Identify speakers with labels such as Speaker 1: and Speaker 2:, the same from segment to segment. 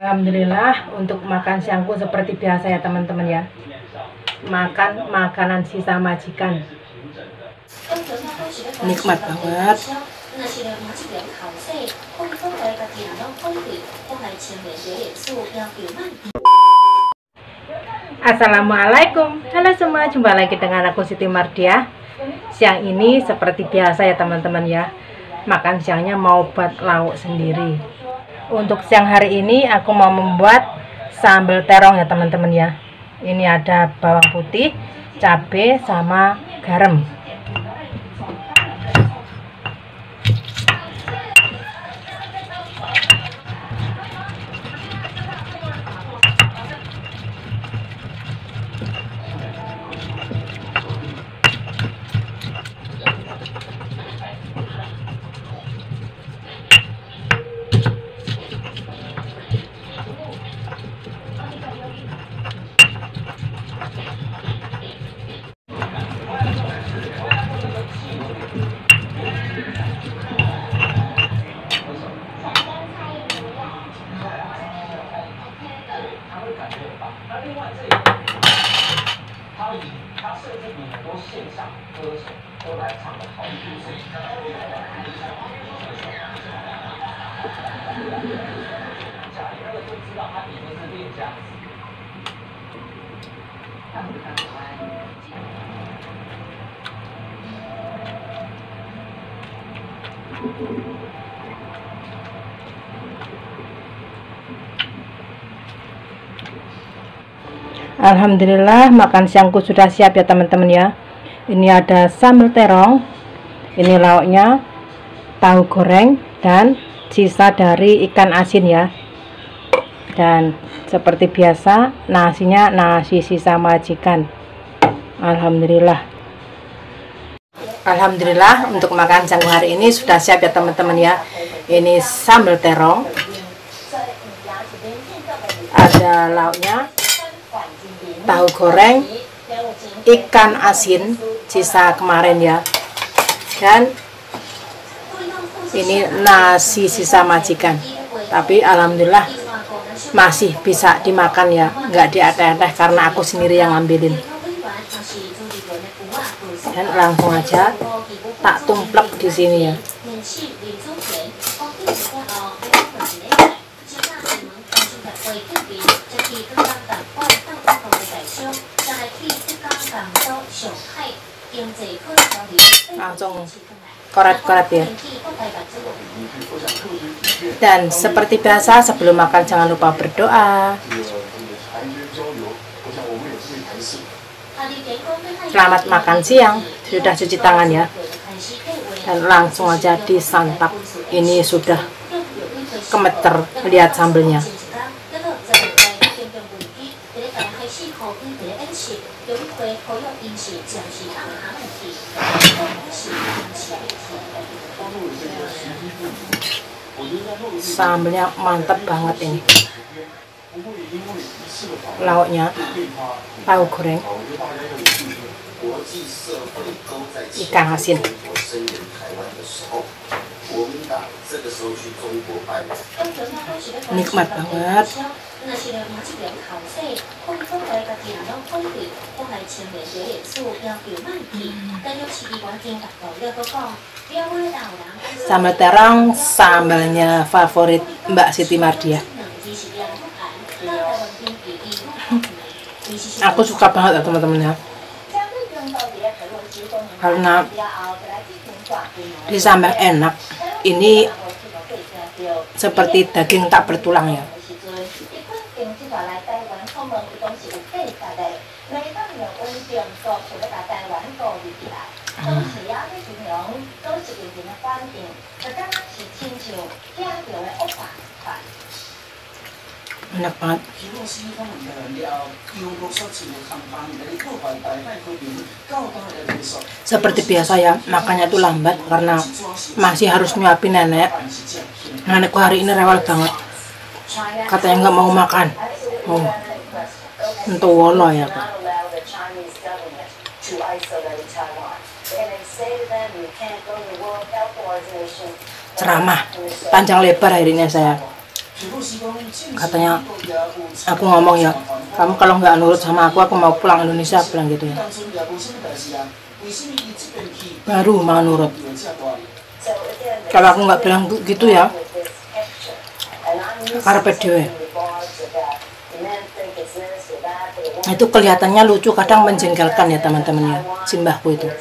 Speaker 1: Alhamdulillah untuk makan siangku seperti biasa ya teman-teman ya. Makan makanan sisa majikan. Nikmat banget. Assalamualaikum. Halo semua, jumpa lagi dengan aku Siti Mardiah. Siang ini seperti biasa ya teman-teman ya. Makan siangnya mau buat lauk sendiri. Untuk siang hari ini aku mau membuat sambal terong ya teman-teman ya. Ini ada bawang putih, cabai sama garam. Alhamdulillah makan siangku sudah siap ya teman-teman ya. Ini ada sambal terong, ini lauknya, tahu goreng dan sisa dari ikan asin ya. Dan seperti biasa nasinya nasi sisa majikan. Alhamdulillah untuk makan siang hari ini sudah siap ya teman-teman ya. Ini sambal terong, ada lauknya, tahu goreng, ikan asin sisa kemarin ya, dan ini nasi sisa majikan. Tapi alhamdulillah masih bisa dimakan ya, nggak diateh-ateh karena aku sendiri yang ngambilin. Dan langsung aja tak tumplek di sini ya. Langsung koret-koret ya. Dan seperti biasa sebelum makan jangan lupa berdoa. Selamat makan siang. Sudah cuci tangan ya. Dan langsung aja disantap. Ini sudah gemeter lihat sambelnya. Sambelnya mantap banget ini. Lauknya tahu goreng, ikan asin. Nikmat banget. Sambal terong sambalnya favorit Mbak Siti Mardiah. Aku suka banget ya teman-teman ya, karena disambal enak. Ini seperti daging tak bertulang ya. Enak banget. Seperti biasa ya, makannya tuh lambat karena masih harus nyuapin nenek. Nenekku hari ini rewel banget, katanya nggak mau makan. Oh, untuk wolo ya Pak. Ceramah panjang lebar akhirnya saya.
Speaker 2: Katanya aku ngomong ya, kamu kalau nggak nurut sama aku mau pulang Indonesia, bilang gitu ya. Baru mau nurut. Kalau aku nggak bilang gitu ya, karpet dewe. Itu kelihatannya lucu, kadang menjengkelkan ya teman-teman ya, simbahku itu.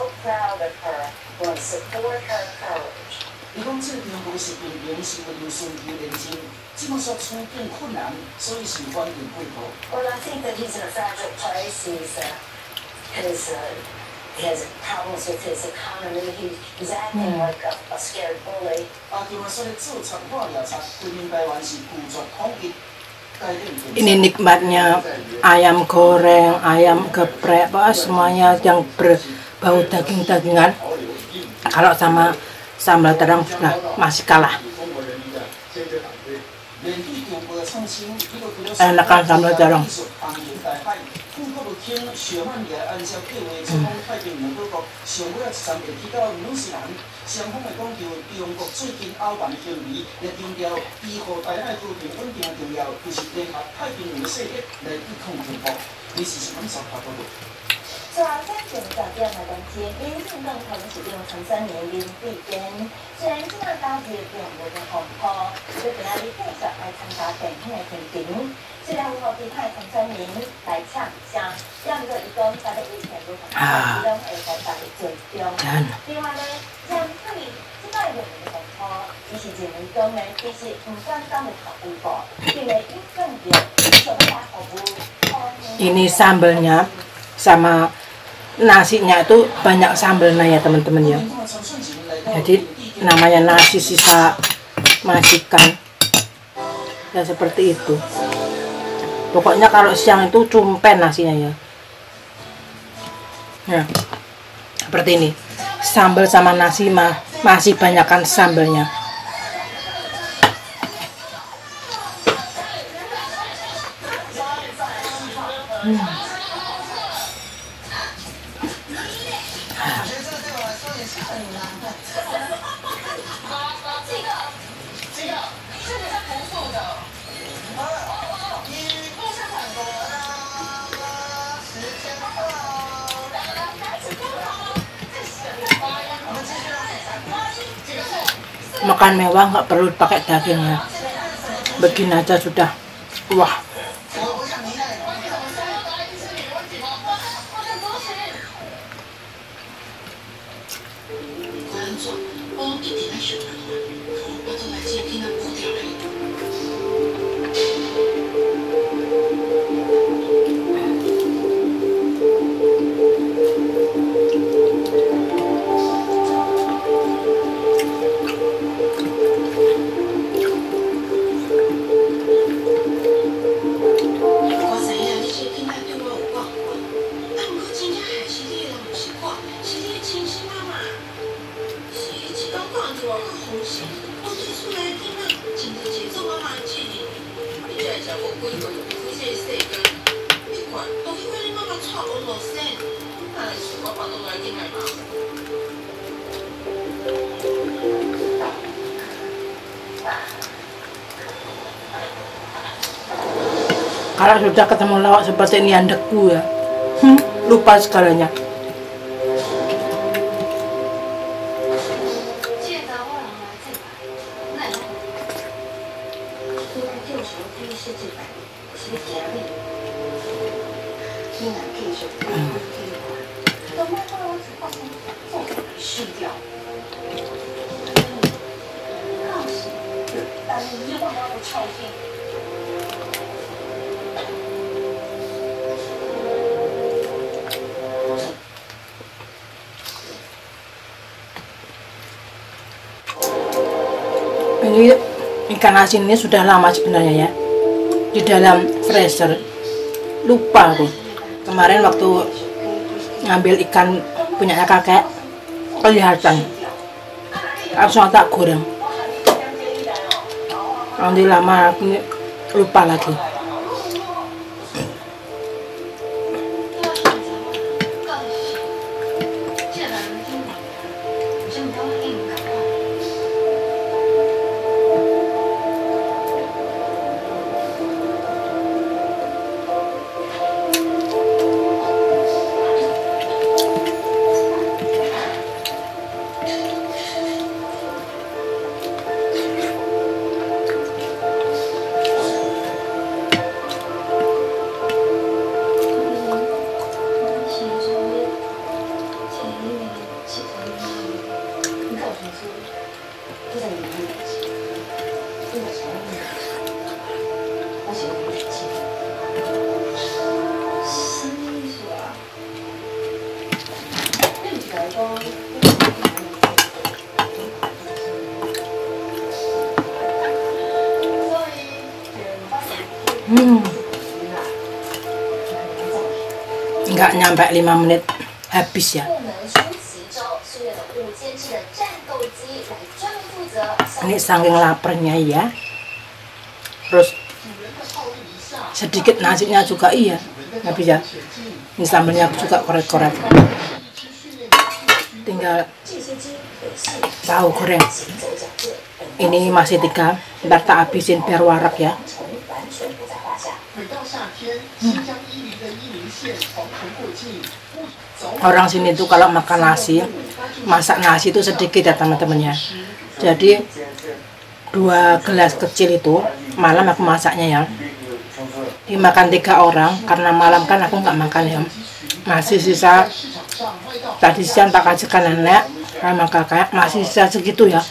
Speaker 1: He has problems with his economy. He's acting like a scared bully.
Speaker 2: Ini nikmatnya ayam goreng, ayam geprek, semuanya yang berbau daging-dagingan. Kalau sama sambal terang sudah masih kalah. Enakan sambal terang. Ini sambalnya sama nasinya itu banyak sambalnya ya teman-teman ya. Jadi namanya nasi sisa majikan ya, seperti itu. Pokoknya kalau siang itu cumpen nasinya ya. Nah, seperti ini. Sambal sama nasi masih banyakkan sambalnya. Makan mewah nggak perlu pakai daging ya, begini aja sudah wah. Kalau sudah ketemu lawak seperti ini andekku ya, lupa segalanya. Ini ikan asin ini sudah lama sebenarnya ya di dalam freezer. Lupa aku kemarin waktu ngambil ikan punyanya kakek, kelihatan langsung tak goreng. Nanti lama aku lupa lagi. Nggak nyampe 5 menit habis ya. Ini saking laparnya ya. Terus sedikit nasinya juga iya habis ya. Ini sambelnya juga korek-korek. Tinggal tahu goreng. Ini masih 3, ntar tak habisin biar warak ya. Orang sini tuh kalau makan nasi, masak nasi itu sedikit ya teman-teman ya. Jadi 2 gelas kecil itu malam aku masaknya ya. Dimakan 3 orang karena malam kan aku nggak makan ya. Masih sisa tadi siang tak kasihkan nenek sama kakak, masih sisa segitu ya.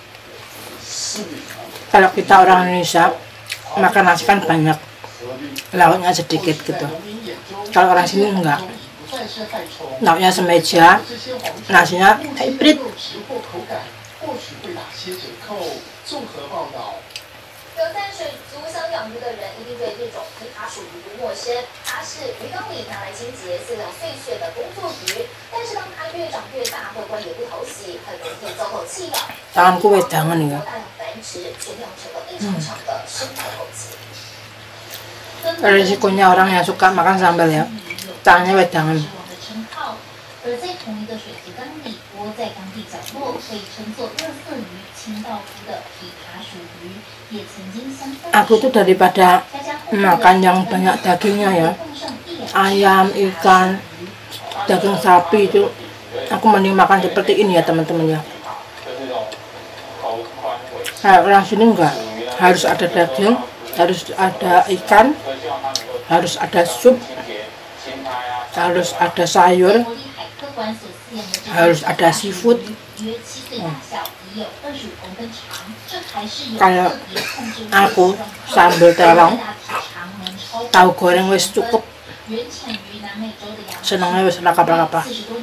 Speaker 2: Kalau kita orang Indonesia makan nasi kan banyak, lauknya sedikit gitu. Kalau orang sini enggak, lauknya semeja, nasinya hybrid. Tanganku wedangan ya. Resikonya orang yang suka makan sambal ya, tangannya wedangan. Aku tuh daripada makan yang banyak dagingnya ya, ayam, ikan, daging sapi itu, aku mending makan seperti ini ya teman-teman ya. Nah, orang sini enggak, harus ada daging, harus ada ikan, harus ada sup, harus ada sayur, harus ada seafood. Kalau aku sambal terong, tahu goreng wis cukup, senangnya wis lakap-lakap.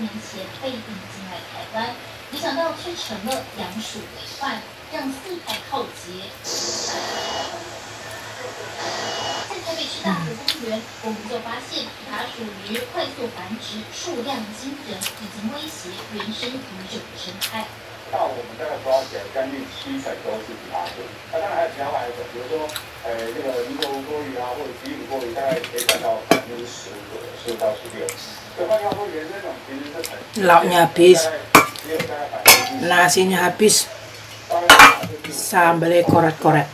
Speaker 2: Lauknya habis, nasinya habis, sambalnya korek-korek.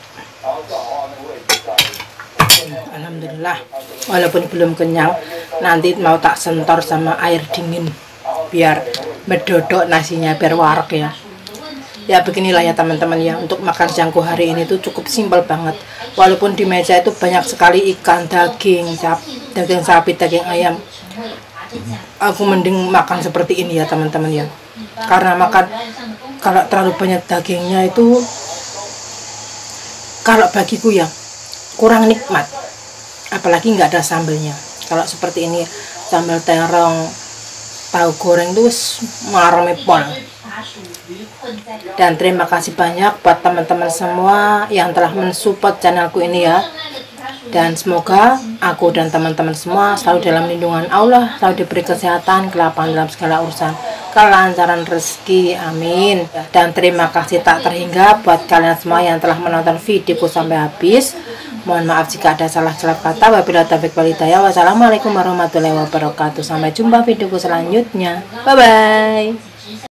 Speaker 2: Alhamdulillah, walaupun belum kenyang, nanti mau tak sentor sama air dingin biar medodok nasinya, biar warak ya. Ya beginilah ya teman-teman ya, untuk makan siangku hari ini tuh cukup simpel banget. Walaupun di meja itu banyak sekali ikan, daging sapi, daging ayam, aku mending makan seperti ini ya teman-teman ya. Karena makan kalau terlalu banyak dagingnya itu, kalau bagiku ya kurang nikmat, apalagi nggak ada sambelnya. Kalau seperti ini, sambal terong, tahu goreng tuh marame pol. Dan terima kasih banyak buat teman-teman semua yang telah mensupport channelku ini ya. Dan semoga aku dan teman-teman semua selalu dalam lindungan Allah, selalu diberi kesehatan, kelapangan dalam segala urusan, kelancaran rezeki, amin. Dan terima kasih tak terhingga buat kalian semua yang telah menonton videoku sampai habis. Mohon maaf jika ada salah-salah kata. Wabillahi taufiq wal hidayah. Wassalamualaikum warahmatullahi wabarakatuh. Sampai jumpa videoku selanjutnya. Bye bye.